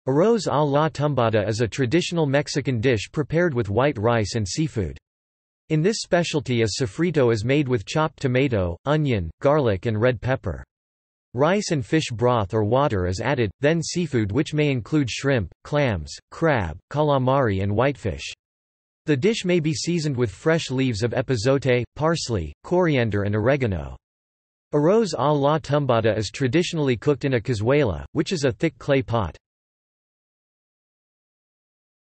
Arroz a la tumbada is a traditional Mexican dish prepared with white rice and seafood. In this specialty, a sofrito is made with chopped tomato, onion, garlic and red pepper. Rice and fish broth or water is added, then seafood, which may include shrimp, clams, crab, calamari and whitefish. The dish may be seasoned with fresh leaves of epazote, parsley, coriander and oregano. Arroz a la tumbada is traditionally cooked in a cazuela, which is a thick clay pot.